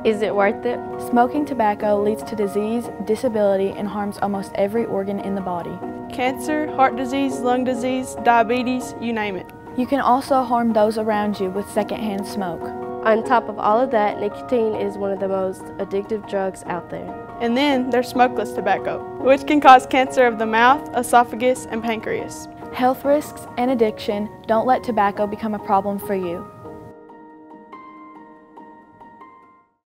Is it worth it? Smoking tobacco leads to disease, disability, and harms almost every organ in the body. Cancer, heart disease, lung disease, diabetes, you name it. You can also harm those around you with secondhand smoke. On top of all of that, nicotine is one of the most addictive drugs out there. And then there's smokeless tobacco, which can cause cancer of the mouth, esophagus, and pancreas. Health risks and addiction don't let tobacco become a problem for you.